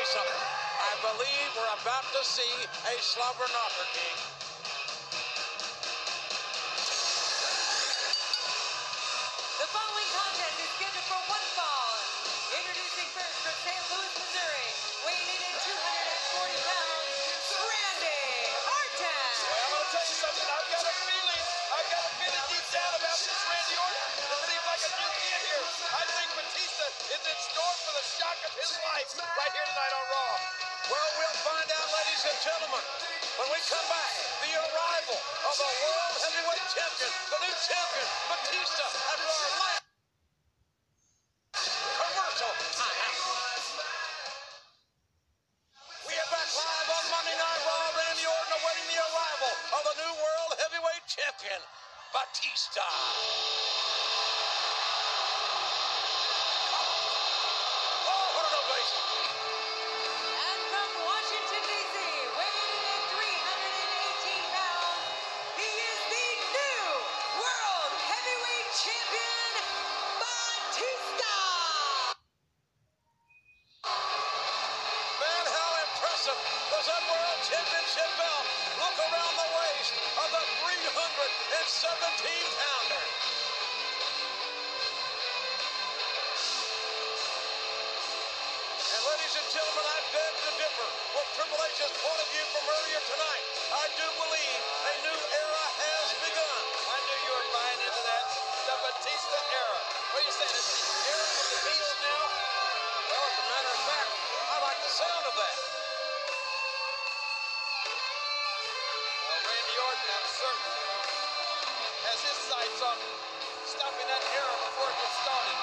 me something. I believe we're about to see a slobber knocker, King. The following contest is scheduled for one fall. Introducing first from St. Louis, Missouri, weighing in at 240 pounds, Randy Orton. Well, I'm going to tell you something. I've got a feeling deep down about this Randy Orton. It seems like a new kid here. I think Batista is in store for the shock of his life right here tonight on Raw. Well, we'll find out, ladies and gentlemen, when we come back. The arrival of the World Heavyweight Champion, the new champion, Batista, after our last commercial time. We are back live on Monday Night Raw. Randy Orton awaiting the arrival of the new World Heavyweight Champion, Batista. Oh, what an ovation. And from Washington, D.C., weighing in at 318 pounds, he is the new World Heavyweight Champion, Batista. Man, how impressive was that World Championship belt? Look around the waist of the 317-pounder. And ladies and gentlemen, I beg to differ with Triple H's point of view from earlier tonight. I do believe a new era has begun. I knew you were buying into that. The Batista era. What are you saying? Is the era of the beast now? Well, as a matter of fact, I like the sound of that. Well, Randy Orton, I'm certain, has his sights on stopping that era before it gets started.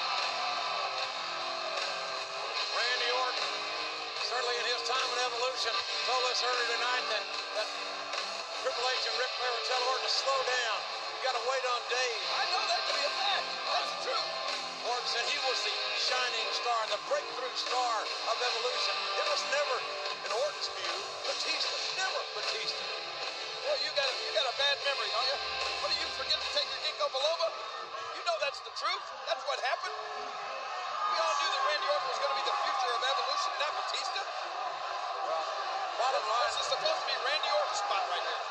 Randy Orton, certainly in his time in Evolution, told us earlier tonight that Triple H and Ric Flair would tell Orton to slow down. You got to wait on Dave. I know that to be a fact. That's the truth. Orton said he was the shining star, the breakthrough star of Evolution. It was never, in Orton's view, Batista. Never Batista. Boy, you got a bad memory, don't you? What, do you forget to take your ginkgo biloba? You know that's the truth. That's what happened. We all knew that Randy Orton was going to be the future of Evolution, not Batista. Well, bottom line, This is supposed to be Randy Orton's spot right here.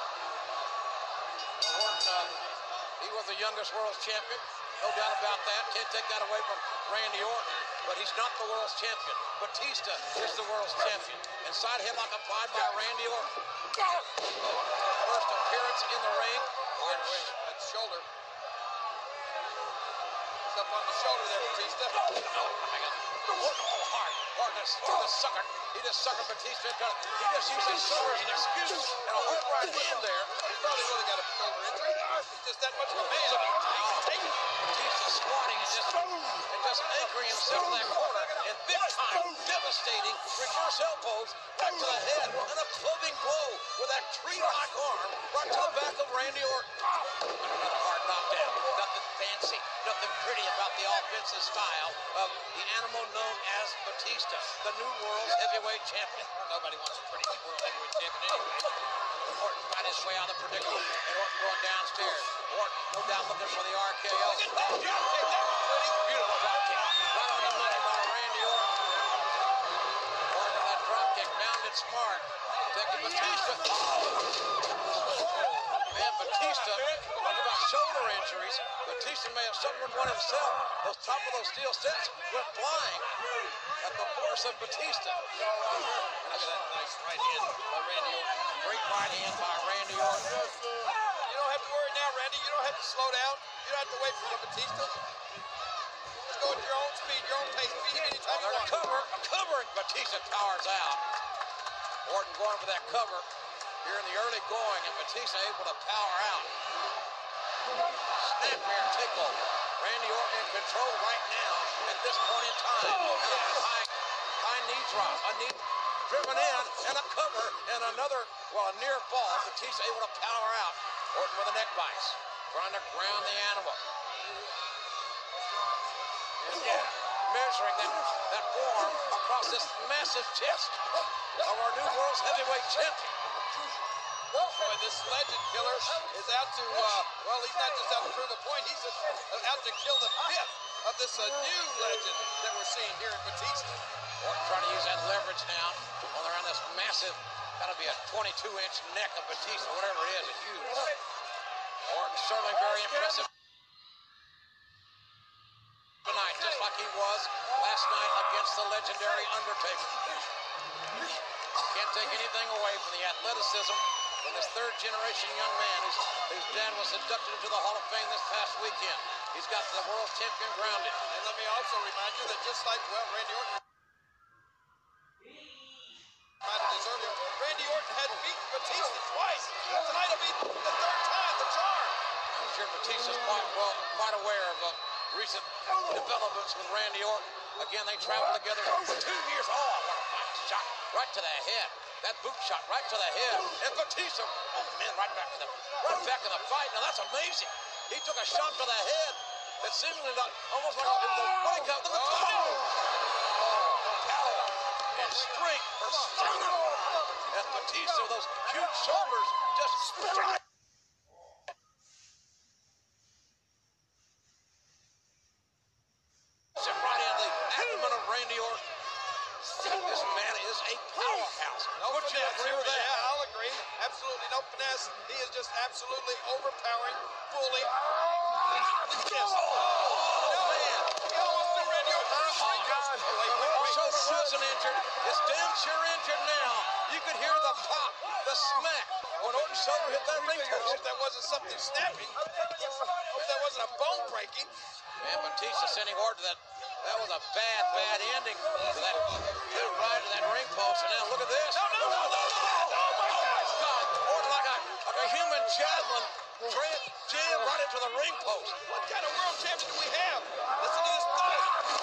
Orton, he was the youngest world's champion. No doubt about that. Can't take that away from Randy Orton. But he's not the world's champion. Batista is the world's champion. Inside headlock applied by Randy Orton. First appearance in the ring. Wait, that shoulder. It's up on the shoulder there, Batista. Orton just suckered. He just suckered Batista. He just used his shoulder as an excuse. And a hard right hand there. He's probably really got a shoulder injury. He's just that much of a man. Batista squatting and just anchoring himself in that corner. And big time, devastating reverse elbows back to the head. And a clubbing blow with that tree-like arm right to the back of Randy Orton. Another hard knockdown. Nothing fancy, nothing pretty about the offensive style of the animal known as Batista, the new world's heavyweight champion. Nobody wants a pretty world heavyweight champion anyway. Orton find his way out of the predicament, and Orton going downstairs. Orton, no doubt, looking for the RKO. Beautiful drop kick. Right on the money by Randy Orton. Orton with that drop kick, mounted smart. Taking Batista. Man, Batista, talk about shoulder injuries. Batista may have suffered one himself. Those top of those steel steps went flying at the force of Batista. Look at that nice right hand by Randy Orton. Great right hand by Randy Orton. You don't have to worry now, Randy. You don't have to slow down. You don't have to wait for the Batista. Just go at your own speed, your own pace. Beat him anytime you want. Covering Batista powers out. Orton going for that cover here in the early going, and Batista able to power out. Snapmare takeover. Randy Orton in control right now at this point in time. And a high knee drop. A knee driven in, and a cover, and another, well, a near fall. Batista able to power out. Orton with a neck vice, trying to ground the animal. And measuring that forearm across this massive chest of our new world's heavyweight champion. Boy, this legend killer is out to, well, he's not just out to prove a point, he's out to kill the fifth of this new legend that we're seeing here in Batista. Orton trying to use that leverage damage now around this massive, gotta be a 22-inch neck of Batista, whatever it is, it's huge. Orton certainly very impressive tonight, just like he was last night against the legendary Undertaker. Can't take anything away from the athleticism from this third-generation young man whose dad was inducted into the Hall of Fame this past weekend. He's got the world champion grounded. And let me also remind you that just like, well, Randy Orton reminded us earlier, Randy Orton had beaten Batista twice. Tonight will be the third time, the charm. I'm sure Batista's quite aware of recent developments with Randy Orton. Again, they traveled together for 2 years. Oh, what a fine shot right to the head. That boot shot right to the head. And Batista, oh man, right back in the fight. Now that's amazing. He took a shot to the head that seemingly almost like a wake up. Look at the power and strength for stamina. And Batista with those huge shoulders just strike. Right in the abdomen of Randy Orton. This man is a powerhouse. Would you agree with that? Yeah, I'll agree. Absolutely no finesse. He is just absolutely overpowering, fully. Yes. Oh, man. He almost threw Randy Orton. Oh, God. So wasn't injured. It's damn sure injured now. You could hear the pop, the smack when Orton's shoulder hit that ring post. I hope that wasn't something snapping. Hope that wasn't a bone breaking. Man, Batista sending word that that was a bad ending to that ride to that ring post. And now look at this. No. Oh, my God. Orton like a human javelin jammed right into the ring post. What kind of world champion do we have? Listen to this thud.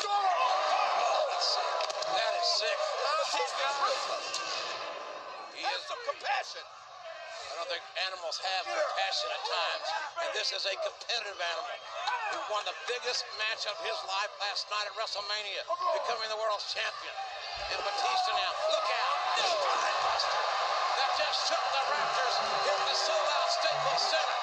That is sick. Batista's ruthless. He has some compassion. I don't think animals have compassion at times, and this is a competitive animal who won the biggest match of his life last night at WrestleMania, becoming the world's champion. And Batista now, look out, the spine buster that just shook the Raptors here at the sold-out Staples Center.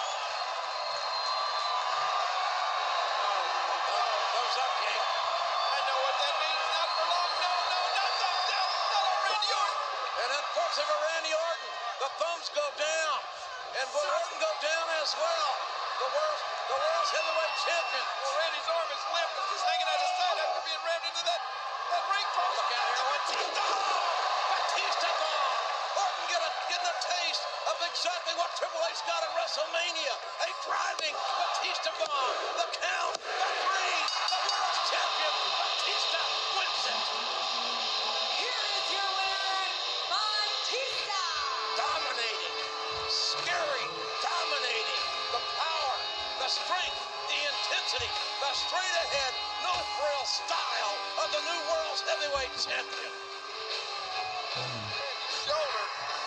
Thumbs up, King. I know what that means. Not for long. No, not thumbs down. Not on Randy Orton. And unfortunately for Randy Orton, the thumbs go down. And will Orton go down as well? The world's heavyweight champion. Well, Randy's arm is limp. It's just hanging out his side after being rammed into that ring post. Look out here. Batista bomb. Orton getting a taste of exactly what Triple H got at WrestleMania. A driving Batista bomb. The count. The three. The world's champion. Batista wins it. Here is your winner, Batista. Dominating. Scary. Dominating. The power. The strength. The intensity. The straight ahead. No frill style of the new world's heavyweight champion. Shoulder